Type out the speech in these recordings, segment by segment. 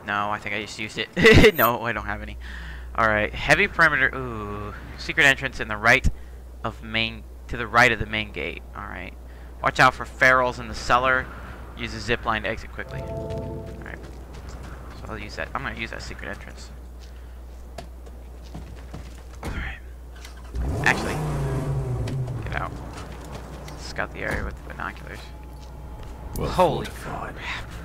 No, I think I just used it. No, I don't have any. Alright, heavy perimeter. Ooh. Secret entrance in the right of main, to the right of the main gate. Alright. Watch out for ferals in the cellar. Use a zip line to exit quickly. Alright. So I'll use that. I'm gonna use that secret entrance. Alright. Actually, get out. Scout the area with the binoculars. Well, holy crap.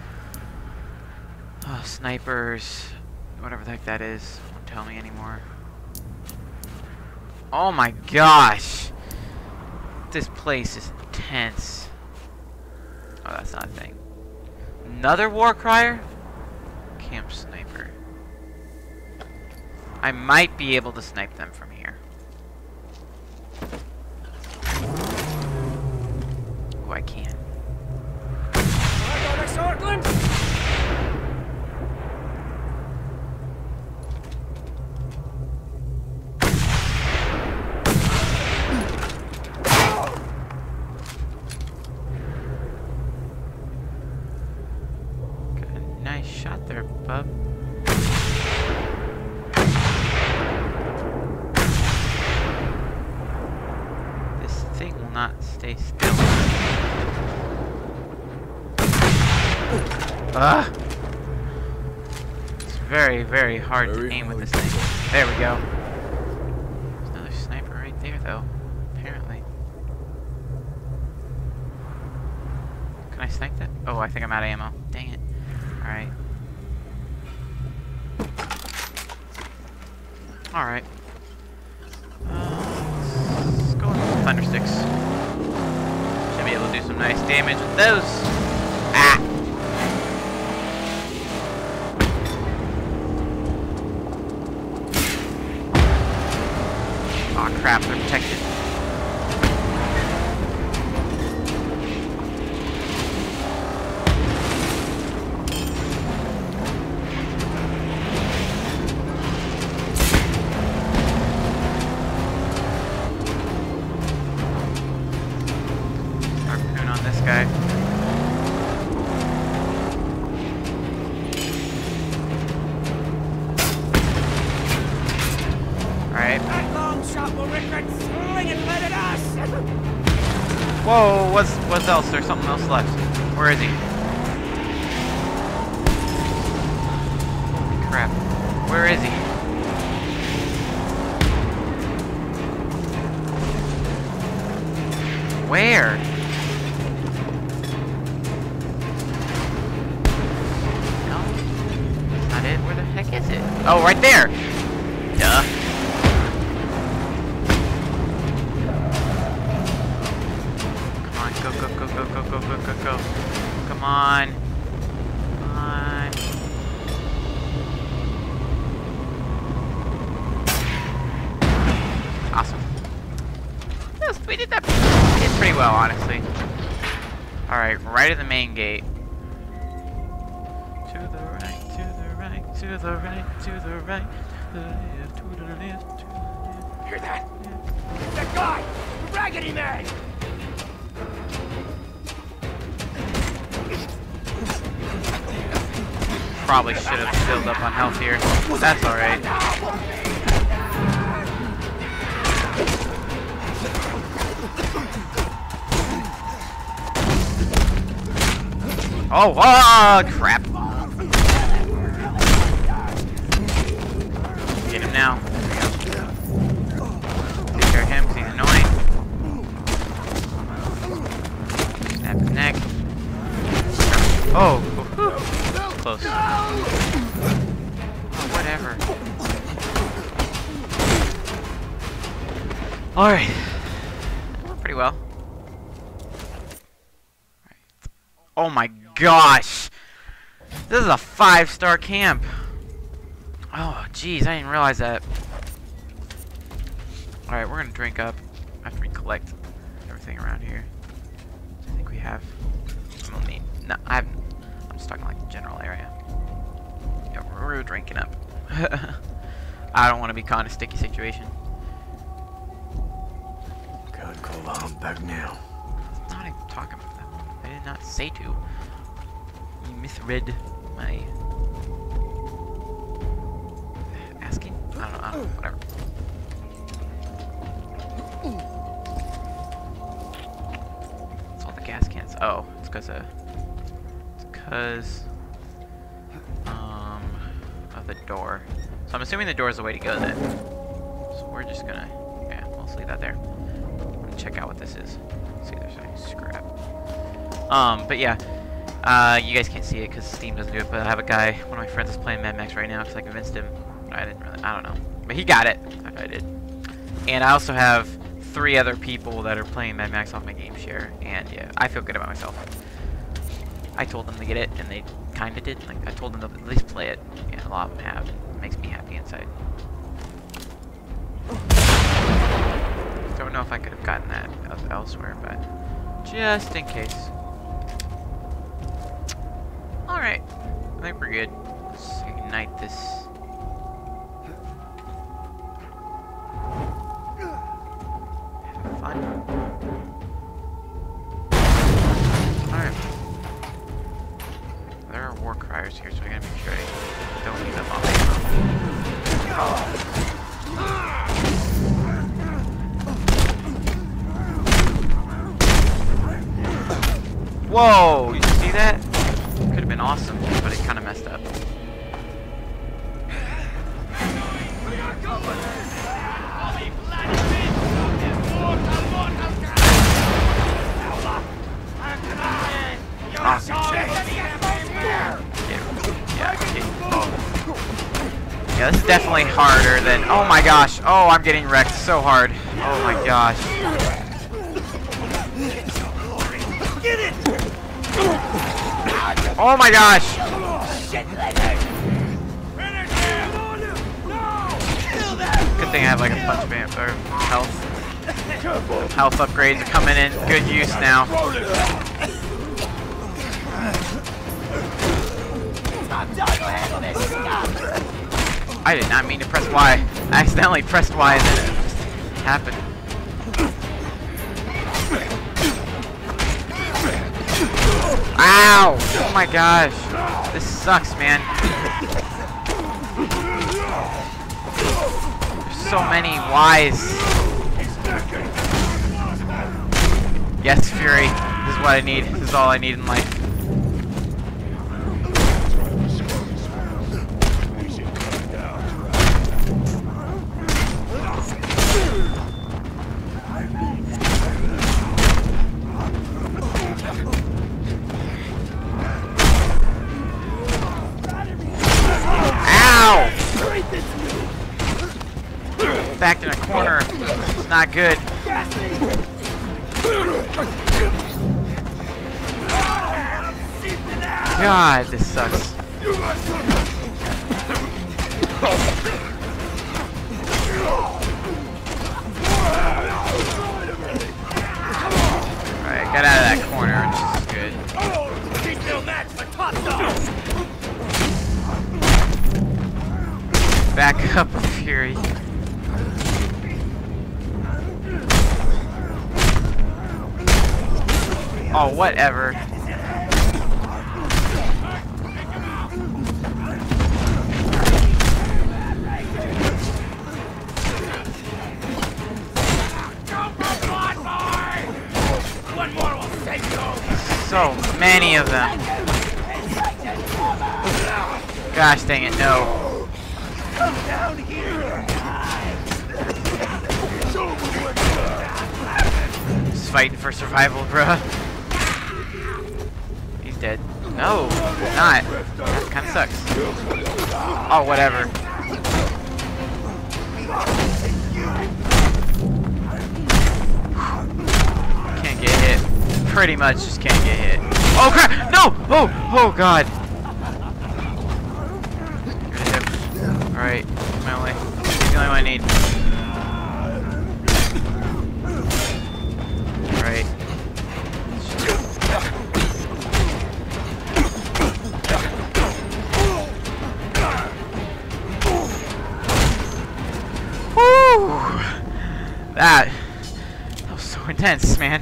Oh, snipers. Whatever the heck that is. Don't tell me anymore. Oh my gosh. This place is intense. Oh, that's not a thing. Another war crier? Camp sniper. I might be able to snipe them from here. Oh, I can. Nice shot there, bub. This thing will not stay still. Ah! It's very, very hard to aim with this thing. There we go. There's another sniper right there, though. Apparently. Can I snipe that? Oh, I think I'm out of ammo. Dang it. Alright. Alright. Let's go with thundersticks. Should be able to do some nice damage with those. Ah! Aw, crap, they're protected. Whoa, what's else? There's something else left. Where is he? Crap. Where is he? Where? No? That's not it. Where the heck is it? Oh, right there! Duh. Go. Come on. Come on. Awesome. Yes, we did that. We did pretty well, honestly. Alright, right at the main gate. To the right, to the right, to the right, to the right, to the left, to the left, to the left. Hear that? Yeah. That guy! The Raggedy Man! Probably should have filled up on health here. That's alright. Oh, crap. Get him now. Take care of him because he's annoying. Snap his neck. Oh, close. Oh, whatever. Alright. Went pretty well. Oh my gosh! This is a 5-star camp! Oh, jeez, I didn't realize that. Alright, we're gonna drink up. I have to recollect everything around here. I think we have. No, I'm just talking like the general area. Yeah, we're drinking up. I don't want to be caught in a sticky situation. God, call the humpback now. I'm not even talking about that. I did not say to. You misread my Whatever. It's all the gas cans. Oh, it's because of the door. So I'm assuming the door is the way to go then. So we're just gonna, yeah, we'll just leave that there. I'm gonna check out what this is. See if there's any scrap. But yeah, you guys can't see it because Steam doesn't do it. But I have a guy, one of my friends is playing Mad Max right now because I convinced him. I don't know, but he got it. I did. And I also have 3 other people that are playing Mad Max off my game share, and yeah, I feel good about myself. I told them to get it, and they kind of did. Like, I told them to at least play it, and a lot of them have. It makes me happy inside. Don't know if I could have gotten that elsewhere, but just in case. Alright, I think we're good. Let's ignite this. Have fun. Alright. There are war criers here, so I gotta make sure I don't leave them off. Whoa! You see that? Could have been awesome, but it kind of messed up. Yeah, this is definitely harder than... Oh my gosh! Oh, I'm getting wrecked so hard. Oh my gosh. Oh my gosh! Good thing I have like a punch band or health. Health upgrades are coming in good use now. I did not mean to press Y. I accidentally pressed Y and then it just happened. Ow! Oh my gosh. This sucks, man. There's so many Ys. Yes, Fury. This is what I need. This is all I need in life. Backed in a corner. It's not good. God, this sucks. Alright, got out of that corner, which is good. Back up, Fury. Oh, whatever. So many of them. Gosh dang it, no. Just fighting for survival, bruh. He's dead. No, he's not. That kind of sucks. Oh, whatever. Can't get hit. Pretty much just can't get hit. Oh crap! No! Oh! Oh god! Alright, the only one I need. Alright. Woo! That was so intense, man.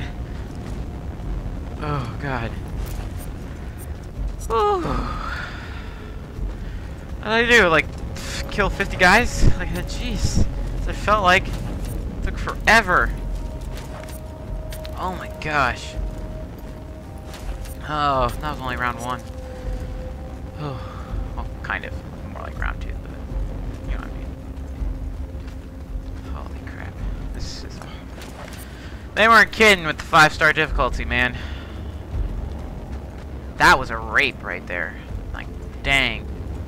Oh god. Ooh. What did I do? Like kill 50 guys? Like, jeez. It felt like it took forever. Oh my gosh. Oh, that was only round 1. Oh, well, kind of. More like round 2, but you know what I mean. Holy crap. This is... They weren't kidding with the 5-star difficulty, man. That was a rape right there. Like, dang.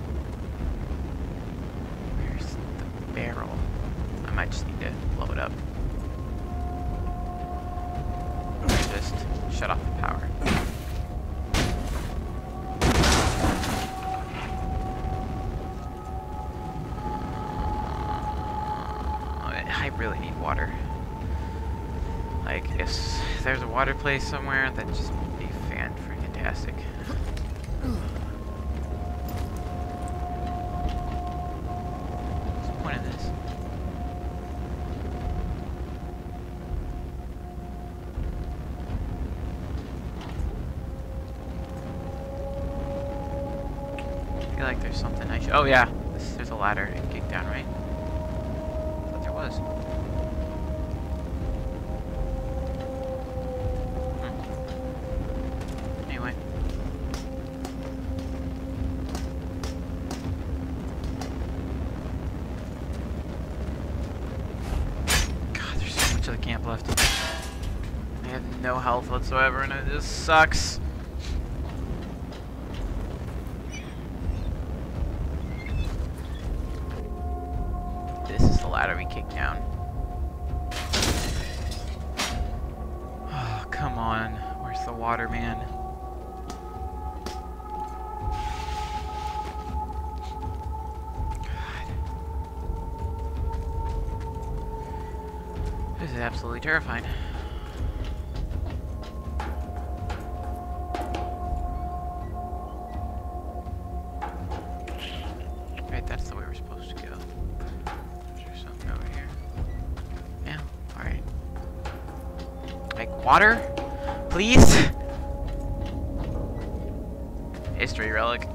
Where's the barrel? I might just need to blow it up. Just shut off the power. I really need water. Like, if there's a water place somewhere, that'd just be fantastic. What's the point of this? I feel like there's something I should... Oh yeah, there's a ladder to kick down, right? I thought there was. Anyway. God, there's so much of the camp left. I have no health whatsoever and it just sucks. This is the ladder we kicked down. Oh, come on. Where's the water, man? God. This is absolutely terrifying. Right, that's the way we're supposed to go. Is there something over here? Yeah, alright. Like, water? Please? History relic.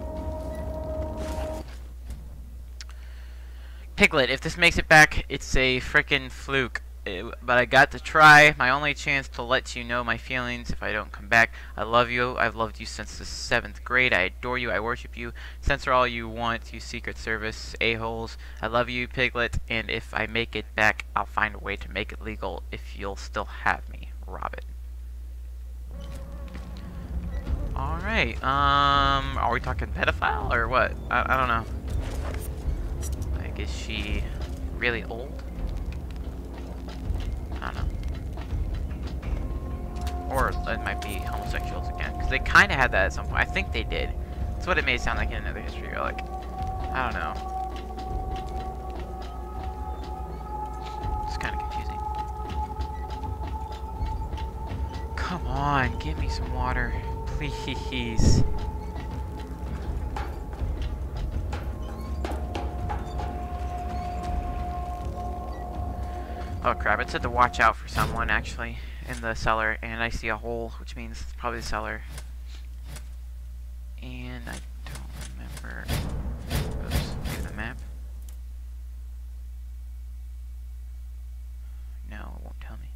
Piglet, if this makes it back, it's a frickin' fluke. But I got to try. My only chance to let you know my feelings if I don't come back. I love you. I've loved you since the 7th grade. I adore you. I worship you. Censor all you want, you Secret Service a-holes. I love you, Piglet. And if I make it back, I'll find a way to make it legal if you'll still have me. Robin. Alright. Are we talking pedophile or what? I don't know. Like, is she really old? I don't know. Or it might be homosexuals again, because they kind of had that at some point. I think they did. That's what it may sound like in another history relic. I don't know. It's kind of confusing. Come on, give me some water, please. Oh crap, it said to watch out for someone actually in the cellar, and I see a hole, which means it's probably the cellar. And I don't remember. Oops, maybe the map. No, it won't tell me.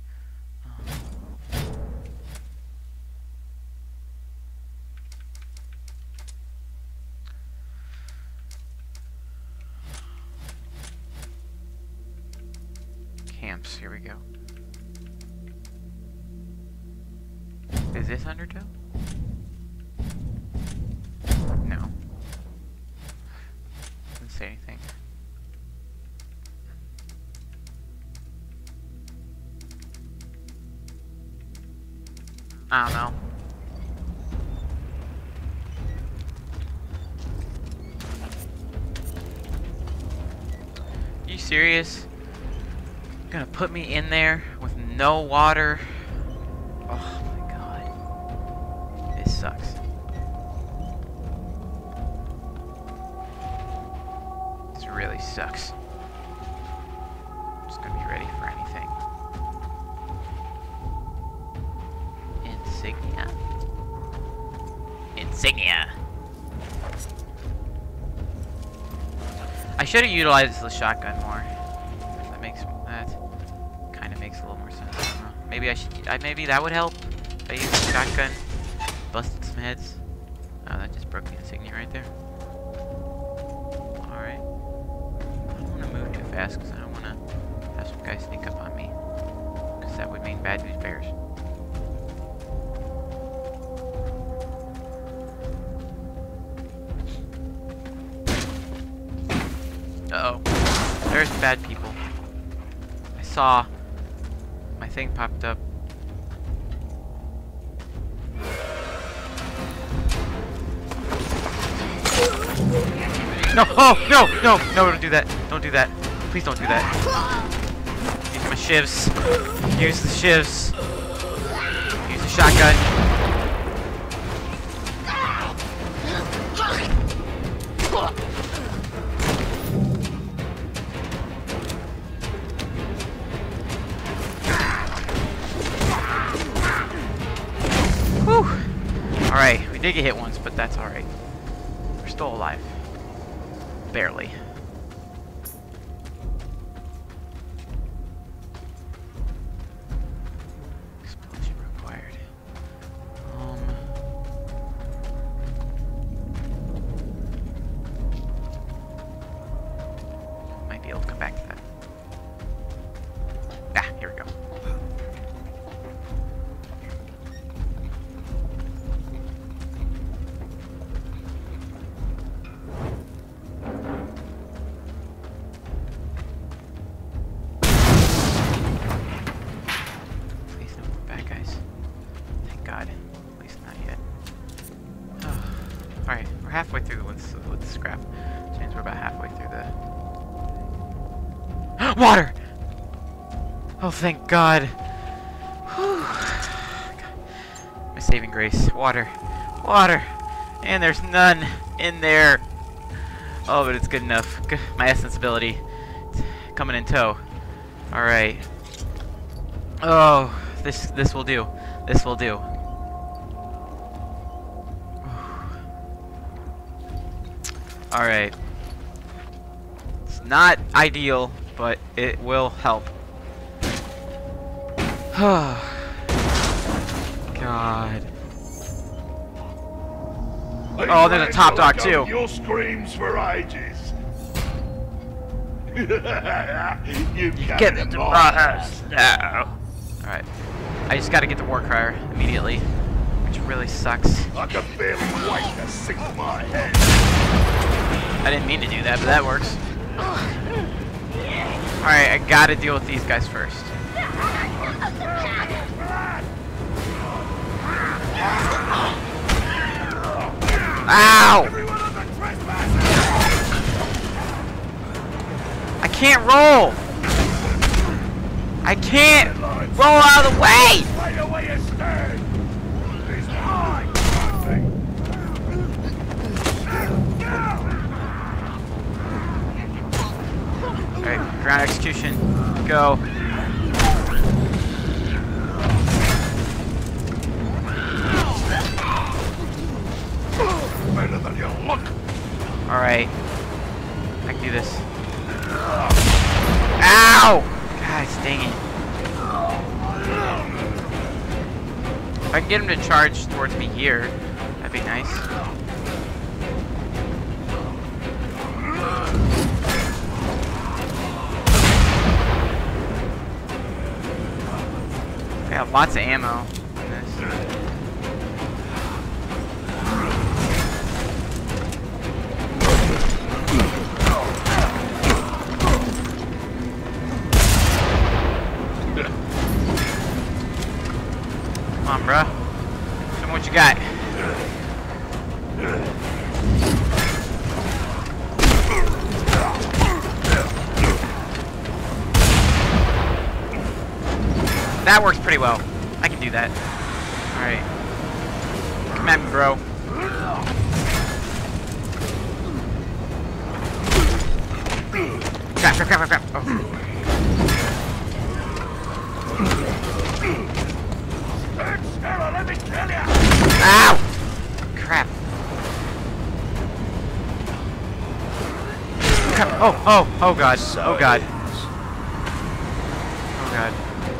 Camps, here we go. Is this Undertow? No. Didn't say anything. I don't know. You serious? Gonna put me in there with no water? Oh my god. This sucks. This really sucks. I'm just gonna be ready for anything. Insignia. Insignia. I should have utilized the shotgun more. That kind of makes a little more sense. I don't know. Maybe I should. Maybe that would help. If I used the shotgun, busted some heads. Oh, that just broke the insignia right there. All right. I don't want to move too fast because I don't want to have some guys sneak up on me. Because that would mean bad news bears. Uh-oh. There's bad people. I saw my thing popped up. No! Oh! No! No! No! Don't do that! Don't do that! Please don't do that! Use my shivs. Use the shivs. Use the shotgun. Alright, we did get hit once, but that's alright. We're still alive. Barely. Explosion required. Might be able to come back to that. Ah, here we go. Halfway through with the scrap, which means we're about halfway through the water. Oh, thank God. Whew. My saving grace. Water, water, and there's none in there. Oh, but it's good enough. My essence ability coming in tow. All right. Oh, this will do. This will do. Alright. It's not ideal, but it will help. God. Oh, there's a top dog too. Your screams for ages. You get it to us now. Alright. I just gotta get the war crier immediately, which really sucks. I can barely wait to sink my head. I didn't mean to do that, but that works. Alright, I gotta deal with these guys first. Ow! I can't roll! I can't roll out of the way! Alright, ground execution. Go. Better than you look. Alright. I can do this. Ow! God dang it. If I can get him to charge towards me here, that'd be nice. I got lots of ammo in this. Come on, bruh. Show me what you got. That works pretty well. I can do that. Alright. Come at me, bro. Crap, crap, crap, crap, crap. Oh. Let me kill you. Ow! Crap. crap! Oh god! Oh god! Oh god!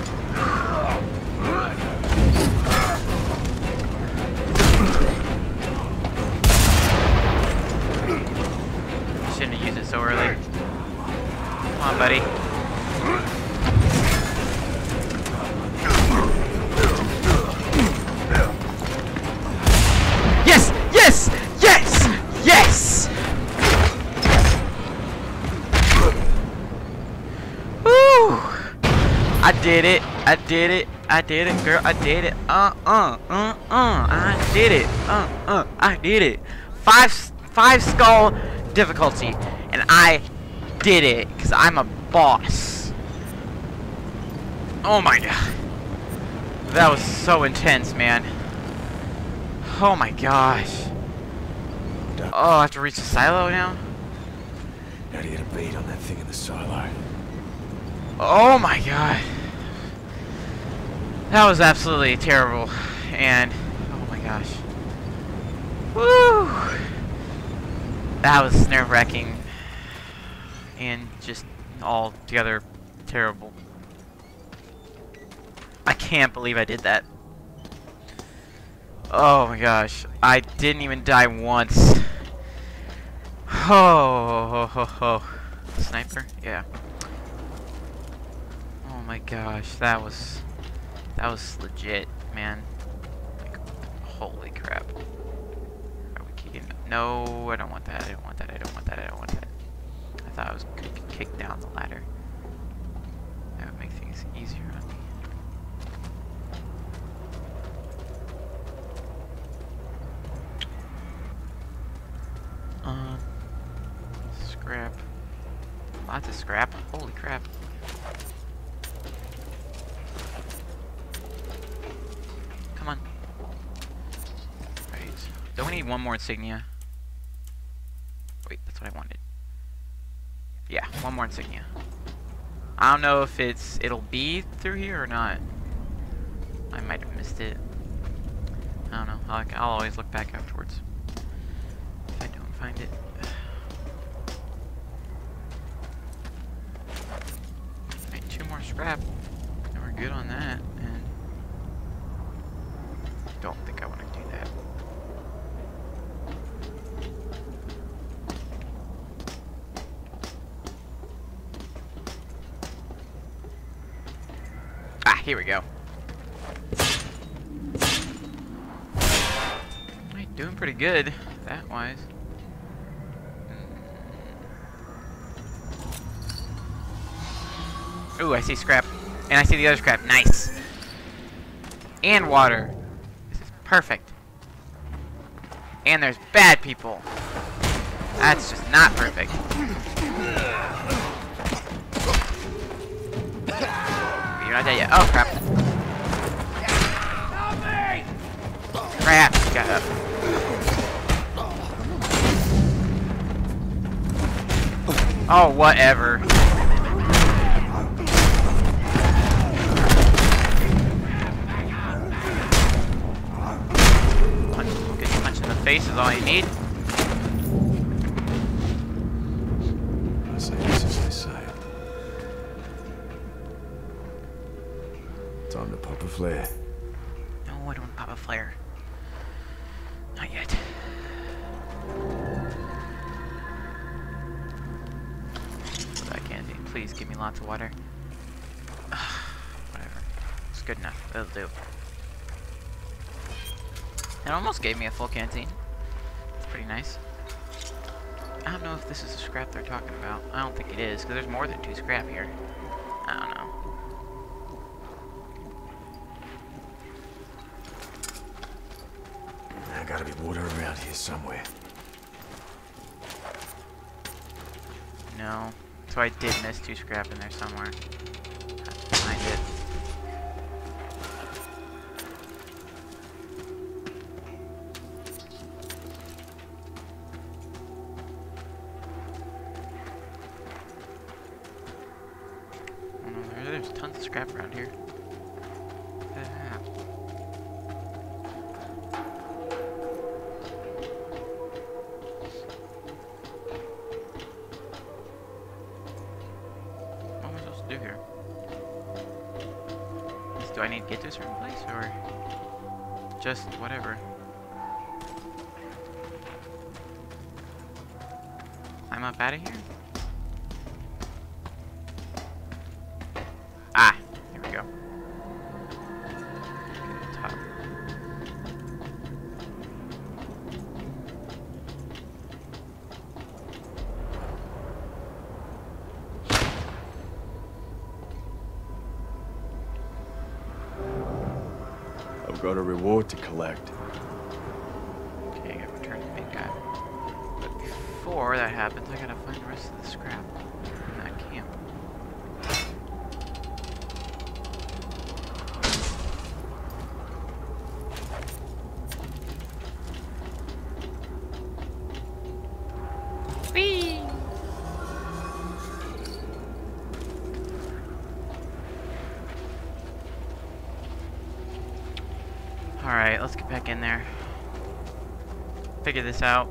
Shouldn't have used it so early. Come on, buddy. Yes! Yes! Yes! Yes! Woo! I did it. I did it. I did it, girl. I did it. I did it. I did it. Five skull difficulty, and I did it because I'm a boss. Oh my god, that was so intense, man. Oh my gosh. Oh, I have to reach the silo now? How do you get a beat on that thing in the silo? Oh my god. That was absolutely terrible. And, oh my gosh. Woo! That was nerve-wracking. And just all together terrible. I can't believe I did that. Oh my gosh. I didn't even die once. Oh. Sniper? Yeah. Oh my gosh. That was legit, man. Like, holy crap. Are we kicking? No, I don't want that. I don't want that. I don't want that. I don't want that. I thought I was gonna kick down the ladder. That would make things easier on me. Scrap. Lots of scrap. Holy crap. Come on. Right. Don't we need one more insignia? Wait, that's what I wanted. Yeah, one more insignia. I don't know if it'll be through here or not. I might have missed it. I don't know. I'll always look back afterwards if I don't find it. Alright, 2 more scrap. And we're good on that. And don't think I want to do that. Ah, here we go. Alright, doing pretty good, that wise. Ooh, I see scrap. And I see the other scrap. Nice. And water. This is perfect. And there's bad people. That's just not perfect. You're not dead yet. Oh, crap. Crap. Got up. Oh, whatever. Face is all you need. I say this as they say. Time to pop a flare. No, I don't pop a flare. Not yet. I can't do. Please give me lots of water. Whatever. It's good enough. It'll do. It almost gave me a full canteen. It's pretty nice. I don't know if this is the scrap they're talking about. I don't think it is, because there's more than 2 scrap here. I don't know. There gotta be water around here somewhere. No. So I did miss 2 scrap in there somewhere. I have to find it. There's tons of scrap around here. Ah. to do here. Do I need to get to a certain place, or just whatever? I'm up out of here? Ah! Here we go. Get to the top. I've got a reward to collect. Okay, I gotta return the big guy. But before that happens, I gotta find the rest of the scrap in that camp. Whee! Alright, let's get back in there. Figure this out.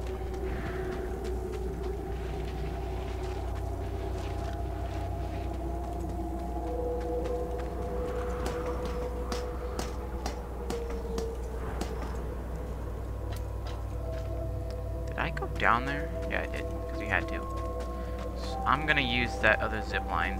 Did I go down there? Yeah, I did, because we had to. So I'm gonna use that other zip line.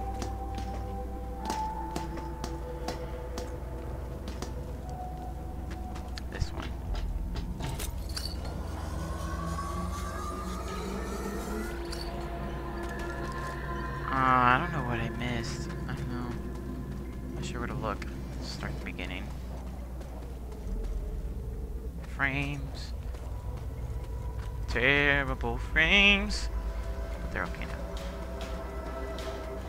I don't know what I missed. I don't know. Not sure where to look. Let's start at the beginning. Frames. Terrible frames. But they're okay now.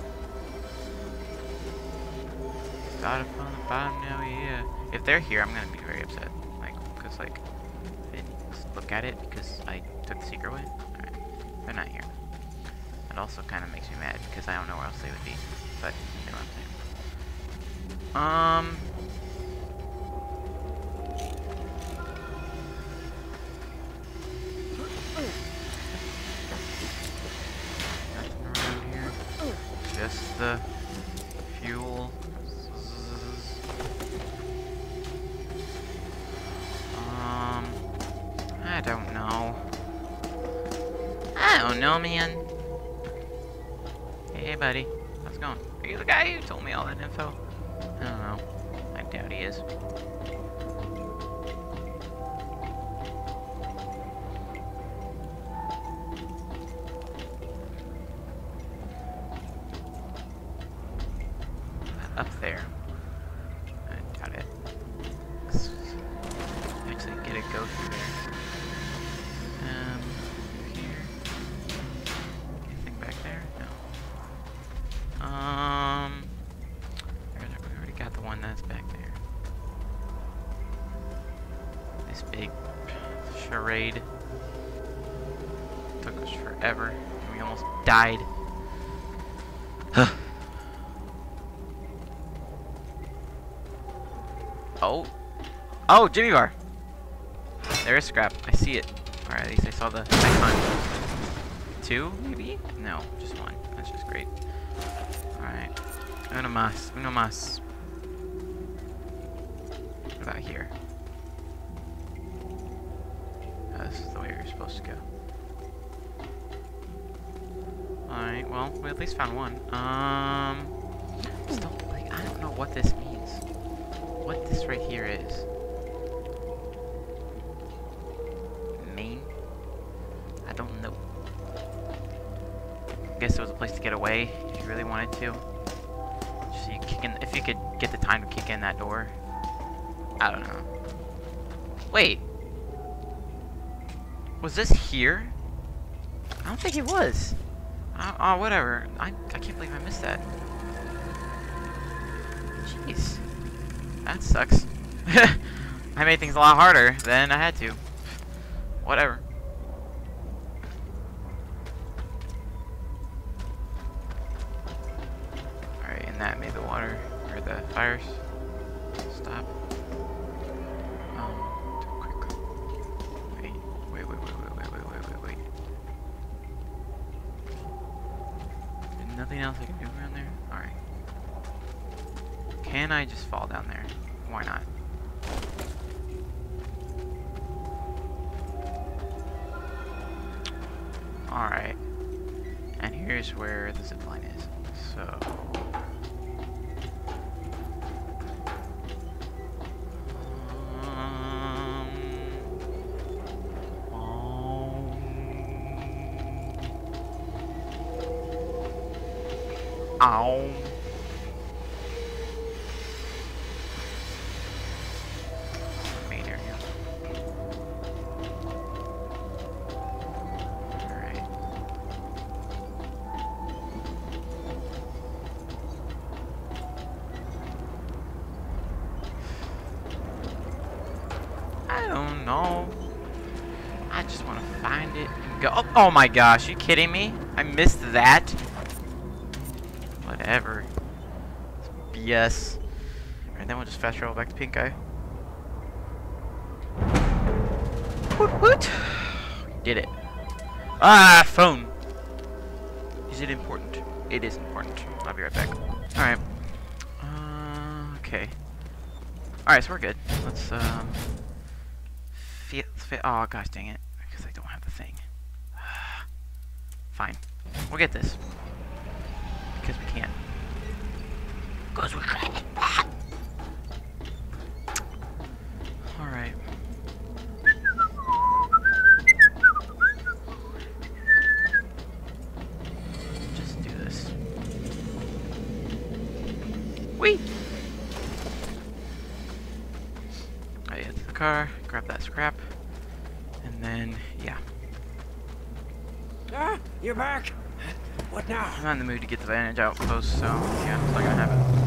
Started from the bottom now, yeah. If they're here, I'm gonna be very upset. Like, because, like, I didn't just look at it because I took the secret away. Alright. They're not here. It also kind of makes me mad because I don't know where else they would be, but you know what I'm saying. Nothing around here. Just the fuel. I don't know. I don't know, man. Hey, buddy. How's it going? Are you the guy who told me all that info? I don't know. I doubt he is. Up there. I doubt it. Actually, get a go through there. Here. Anything back there? No. We already got the one that's back there. This big charade took us forever, and we almost died. Oh, Jimmy Bar. There is scrap. I see it. Alright, at least I saw the icon. 2, maybe? No, just 1. That's just great. Alright. Uno más. Uno más. What about here? Oh, this is the way we're supposed to go. Alright, well, we at least found one. Still, like, I don't know what this means. What this right here is. Main? I don't know. I guess it was a place to get away if you really wanted to. Just so you kick in, if you could get the time to kick in that door. I don't know. Wait. Was this here? I don't think it was. Oh, whatever. I can't believe I missed that. Jeez. That sucks. I made things a lot harder than I had to. Whatever. Alright, and that made the water, or the fires, stop. Quick. Wait. There's nothing else I can do around there? Alright. Can I just fall down there? Why not? Alright. And here's where the zipline is. So... Ow. Main area. Alright. I don't know. I just want to find it and go. Oh my gosh, you kidding me? I missed that. Whatever. It's BS. And then we'll just fast travel back to Pink Eye. What? We did it. Ah, phone. Is it important? It is important. I'll be right back. Alright. Okay. Alright, so we're good. Let's, oh, gosh dang it. Because I don't have the thing. Fine. We'll get this. Because we can. Because we can. Alright. Just do this. Whee! Alright, get to the car, grab that scrap, and then, yeah. Ah, you're back. What now? I'm not in the mood to get the bandage outpost, so yeah, it's not gonna happen.